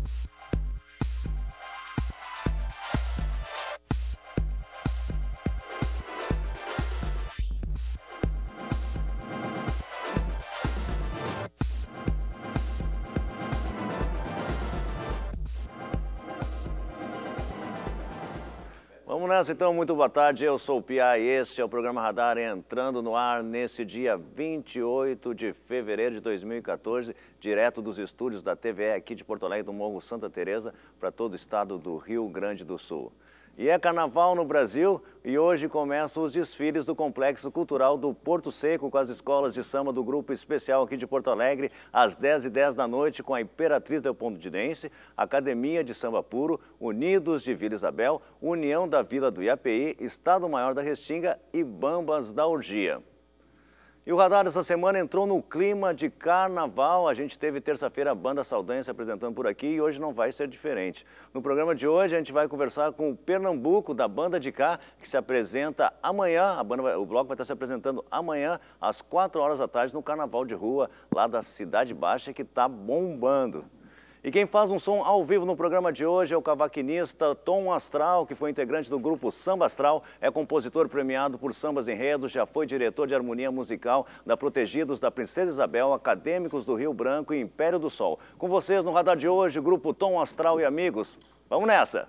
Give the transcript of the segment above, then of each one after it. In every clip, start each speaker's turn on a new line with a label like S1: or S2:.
S1: Vamos nessa então, muito boa tarde, eu sou o Pia e este é o programa Radar entrando no ar nesse dia 28 de fevereiro de 2014, direto dos estúdios da TVE aqui de Porto Alegre, do Morro Santa Teresa, para todo o estado do Rio Grande do Sul. E é carnaval no Brasil e hoje começam os desfiles do Complexo Cultural do Porto Seco com as escolas de samba do Grupo Especial aqui de Porto Alegre às 10h10 da noite com a Imperatriz Leopoldinense, Academia de Samba Puro, Unidos de Vila Isabel, União da Vila do Iapeí, Estado Maior da Restinga e Bambas da Orgia. E o Radar essa semana entrou no clima de carnaval. A gente teve terça-feira a Banda Saldanha se apresentando por aqui e hoje não vai ser diferente. No programa de hoje a gente vai conversar com o Pernambuco da Banda de Cá, que se apresenta amanhã. O bloco vai estar se apresentando amanhã às 4 horas da tarde no Carnaval de Rua, lá da Cidade Baixa, que está bombando. E quem faz um som ao vivo no programa de hoje é o cavaquinista Tom Astral, que foi integrante do grupo Samba Astral, é compositor premiado por Sambas Enredos, já foi diretor de harmonia musical da Protegidos da Princesa Isabel, Acadêmicos do Rio Branco e Império do Sol. Com vocês no Radar de hoje, o grupo Tom Astral e Amigos. Vamos nessa!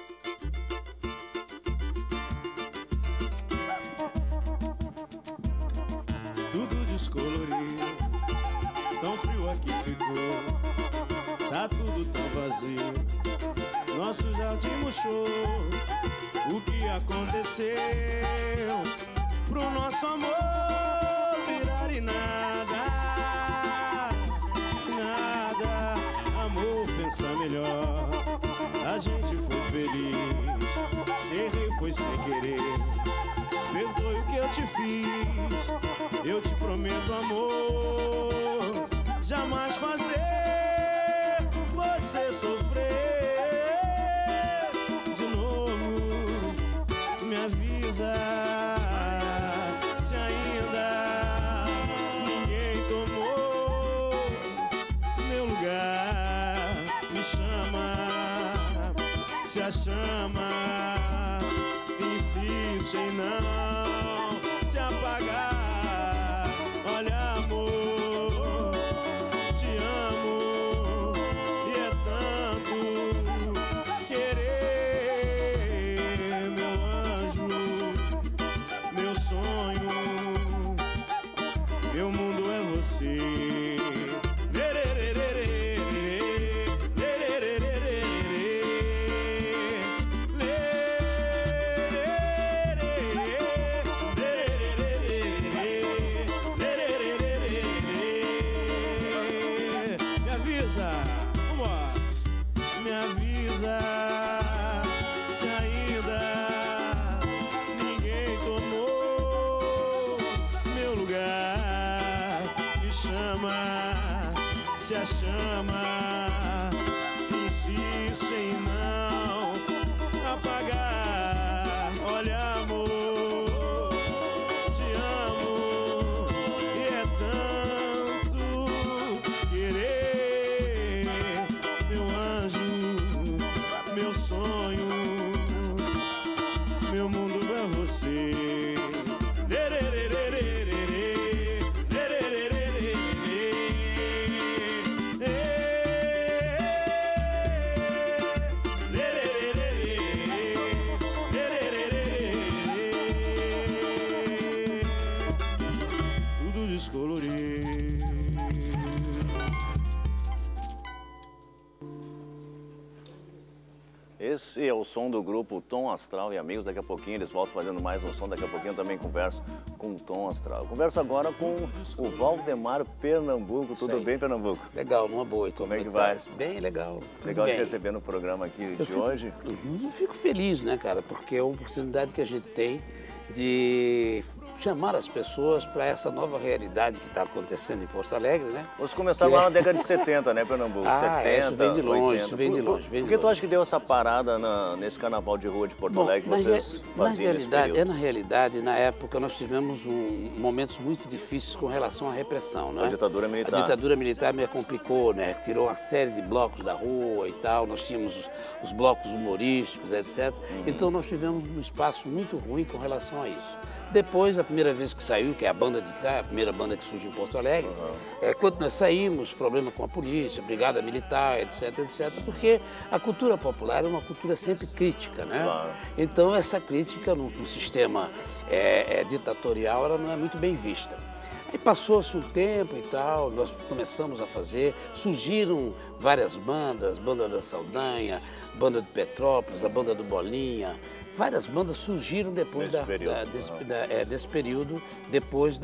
S2: Tudo descolorido, tão frio aqui ficou. Tá tudo tão vazio, nosso jardim murchou. O que aconteceu pro nosso amor virar e nada, nada. Amor, pensa melhor, a gente foi feliz, ser rei foi sem querer. Perdoe o que eu te fiz, eu te prometo amor, jamais fazer você sofrer de novo. Me avisa se ainda ninguém tomou meu lugar. Me chama se a chama insiste em não se apagar. Olha, amor, se a chama insiste em não apagar. Olha, amor, te amo e é tanto querer. Meu anjo, meu sonho, meu mundo é você.
S1: Esse é o som do grupo Tom Astral e Amigos. Daqui a pouquinho eles voltam fazendo mais um som. Daqui a pouquinho eu também converso com o Tom Astral. Converso agora com o Valdemar Pernambuco. Tudo bem, Pernambuco?
S3: Legal, uma boa.
S1: Como é que vai?
S3: Bem legal.
S1: Legal
S3: bem.
S1: de receber no programa aqui hoje.
S3: Eu fico feliz, né, cara? Porque é uma oportunidade que a gente tem de chamar as pessoas para essa nova realidade que está acontecendo em Porto Alegre, né?
S1: Vocês começaram lá na década de 70, né, Pernambuco? 70,
S3: isso vem de longe,
S1: 80.
S3: Isso vem de longe.
S1: Por que tu acha que deu essa parada nesse carnaval de rua de Porto Alegre que vocês faziam nesse período?
S3: Na realidade, na época, nós tivemos momentos muito difíceis com relação à repressão, né?
S1: A ditadura militar.
S3: A ditadura militar me complicou, né? Tirou uma série de blocos da rua e tal, nós tínhamos os blocos humorísticos, etc. Então, nós tivemos um espaço muito ruim com relação a isso. Depois, a primeira vez que saiu, que é a Banda de Cá, a primeira banda que surgiu em Porto Alegre, quando nós saímos, problema com a polícia, brigada militar, etc, etc, porque a cultura popular é uma cultura sempre crítica, né?
S1: Claro.
S3: Então, essa crítica no sistema ditatorial, ela não é muito bem vista. Aí passou-se um tempo e tal, nós começamos a fazer, surgiram várias bandas, Banda da Saldanha, Banda de Petrópolis, a Banda do Bolinha. Várias bandas surgiram depois desse período, depois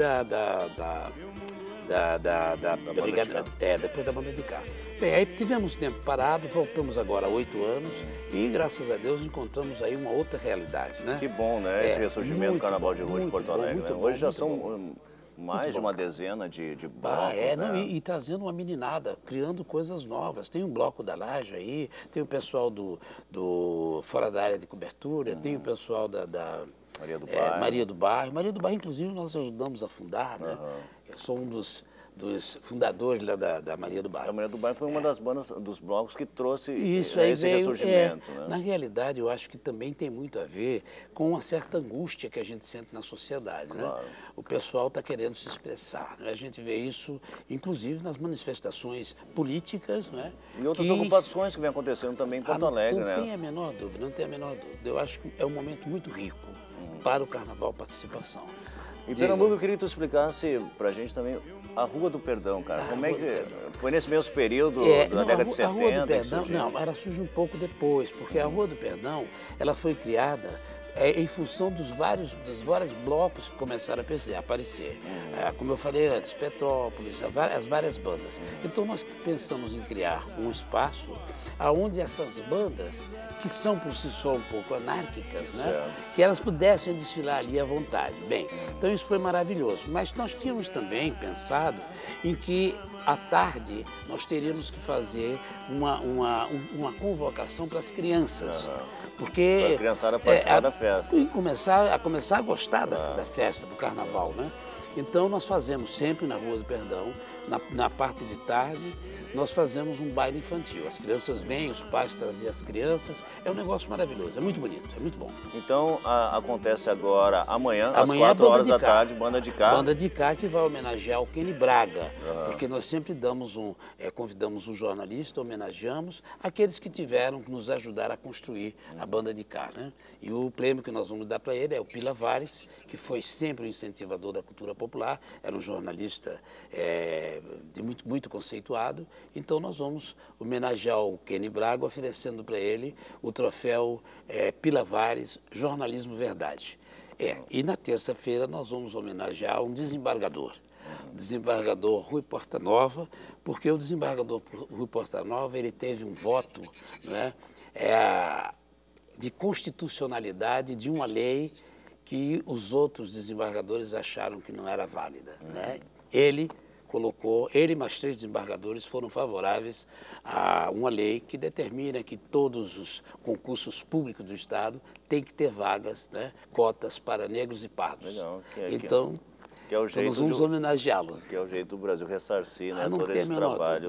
S3: depois da Banda de Cá. Bem, aí tivemos tempo parado, voltamos agora há 8 anos e, graças a Deus, encontramos aí uma outra realidade, né?
S1: Que bom, né? Esse ressurgimento do Carnaval de Rua de Porto Alegre, né? Hoje já são mais de uma dezena de blocos, né?
S3: E trazendo uma meninada, criando coisas novas. Tem um bloco da Laje aí, tem o pessoal do Fora da Área de Cobertura, tem o pessoal da Maria do Bairro. Maria do Bairro, inclusive, nós ajudamos a fundar, né? Eu sou um dos fundadores lá da Maria do Bairro.
S1: A Maria do Bairro foi uma das bandas, dos blocos que trouxe esse ressurgimento, né?
S3: Na realidade, eu acho que também tem muito a ver com uma certa angústia que a gente sente na sociedade,
S1: claro,
S3: né? O pessoal está querendo se expressar, né? A gente vê isso, inclusive, nas manifestações políticas, né?
S1: E outras ocupações que vem acontecendo também em Porto Alegre,
S3: né?
S1: Não
S3: tem a menor dúvida, não tem a menor dúvida. Eu acho que é um momento muito rico para o Carnaval Participação.
S1: Em Pernambuco, eu queria que tu explicasse pra gente também a Rua do Perdão, cara. Como é que foi nesse mesmo período da década de 70?
S3: A Rua do Perdão, não, ela surge um pouco depois, porque a Rua do Perdão, ela foi criada em função dos vários blocos que começaram a aparecer. Como eu falei antes, Petrópolis, as várias bandas. Então nós pensamos em criar um espaço onde essas bandas, que são por si só um pouco anárquicas, né? Que elas pudessem desfilar ali à vontade. Bem, então isso foi maravilhoso. Mas nós tínhamos também pensado em que à tarde nós teríamos que fazer uma convocação para as crianças. Porque
S1: para a criançada participar da festa.
S3: Começar a gostar da festa, do carnaval, né? Então nós fazemos sempre na Rua do Perdão, na parte de tarde, nós fazemos um baile infantil. As crianças vêm, os pais trazem as crianças, é um negócio maravilhoso, é muito bonito, é muito bom.
S1: Então acontece agora, amanhã às 4 horas da tarde, Banda de Cá.
S3: Banda de Cá, que vai homenagear o Kenny Braga, porque nós sempre damos convidamos um jornalista, homenageamos aqueles que tiveram que nos ajudar a construir a Banda de Cá, né? E o prêmio que nós vamos dar para ele é o Pila Vares, que foi sempre um incentivador da cultura popular, era um jornalista muito conceituado. Então nós vamos homenagear o Kenny Braga, oferecendo para ele o troféu Pila Vares Jornalismo Verdade. E na terça-feira nós vamos homenagear um desembargador. Desembargador Rui Portanova, porque o desembargador Rui Portanova, ele teve um voto, né, de constitucionalidade de uma lei que os outros desembargadores acharam que não era válida, né? Ele e mais 3 desembargadores foram favoráveis a uma lei que determina que todos os concursos públicos do Estado têm que ter vagas, né, cotas para negros e pardos.
S1: Legal.
S3: Então nós vamos homenageá-lo.
S1: Que é o jeito do Brasil ressarcir, né, todo esse trabalho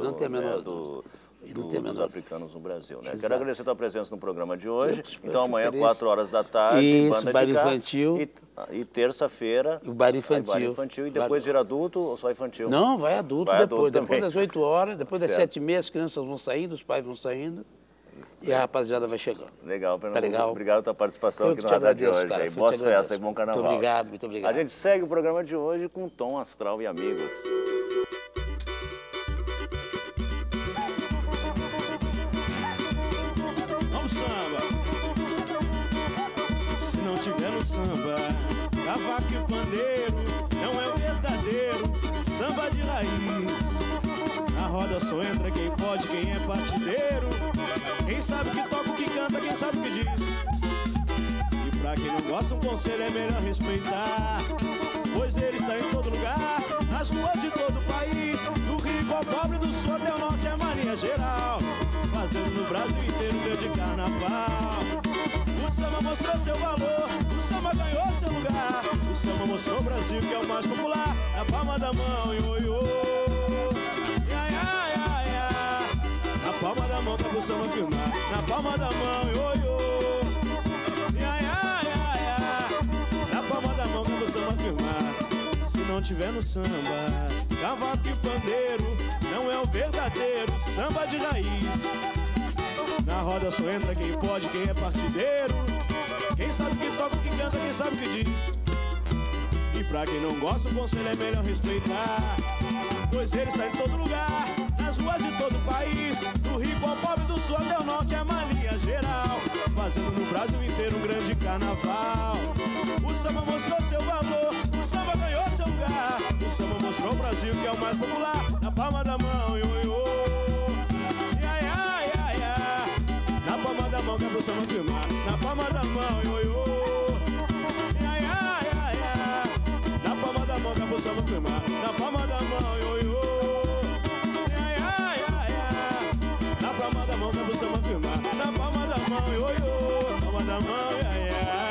S1: dos africanos no Brasil, né? Quero agradecer a tua presença no programa de hoje. Então amanhã, 4 horas da tarde, Banda de Cá.
S3: Infantil.
S1: E terça-feira,
S3: o bar infantil.
S1: E depois vira adulto ou só infantil?
S3: Não, vai adulto depois das 8 horas, depois das 7h30 as crianças vão saindo, os pais vão saindo. E a rapaziada vai chegando.
S1: Legal, Pernambuco.
S3: Tá legal?
S1: Obrigado pela tua participação aqui no Radar de hoje. Cara, boas festas e bom carnaval.
S3: Muito obrigado, muito obrigado.
S1: A gente segue o programa de hoje com Tom Astral e Amigos.
S2: Vamos samba! Se não tiver no samba, cavaco e pandeiro não é o verdadeiro samba de raiz. Na roda só entra quem pode, quem é partideiro, quem sabe que toca, o que canta, quem sabe o que diz. E pra pra quem não gosta, um conselho é melhor respeitar, pois ele está em todo lugar, nas ruas de todo o país, do rico ao pobre, do sul até o norte, é mania geral, fazendo no Brasil inteiro grande carnaval. O samba mostrou seu valor, o samba ganhou seu lugar, o samba mostrou o Brasil que é o mais popular, na palma da mão, ioiô, ia, ia, ia, ia. Na palma da mão, tá pro samba filmar, na palma da mão, ioiô, ia, ia, ia, ia. Na palma da mão, tá pro samba filmar. Se não tiver no samba, cavaco e pandeiro, não é o verdadeiro samba de raiz. Na roda só entra quem pode, quem é partideiro, quem sabe o que toca, o que canta, quem sabe o que diz. E pra quem não gosta, o conselho é melhor respeitar, pois ele está em todo lugar, nas ruas de todo o país, do rico ao pobre, do sul até o norte, é mania geral, fazendo no Brasil inteiro um grande carnaval. O samba mostrou seu valor, o samba ganhou seu lugar, o samba mostrou o Brasil que é o mais popular, na palma da mão, ioiô, ia, ia, ia, ia. Na palma da mão, que é pro samba filmar, na palma da mão, ioiô, ia, ia, ia, ia. Na palma da mão, que é pro samba filmar, na palma da mão, ioiô, ia, ia, ia, ia. Na palma da mão, que é pro samba filmar, na palma da mão, ioiô, palma da mão, ia, ia.